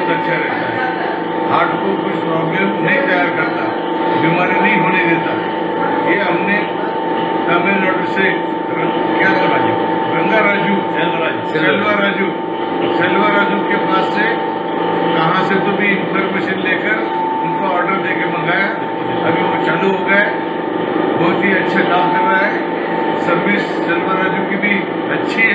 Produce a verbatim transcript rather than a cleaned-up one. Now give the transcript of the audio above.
बहुत अच्छा रहता है, हार्ट को कुछ प्रॉब्लम नहीं तैयार करता, बीमारी नहीं होने देता। ये हमने तमिलनाडु से क्या राजू गंगा राजू सेल्वा राजू सेल्वा राजू के पास से कहाँ से तो भी इंफॉर्मेशन लेकर उनको ऑर्डर देके मंगाया। अभी वो चालू हो गए, बहुत ही अच्छा काम कर रहा है। सर्विस सेल्वा राजू की भी अच्छी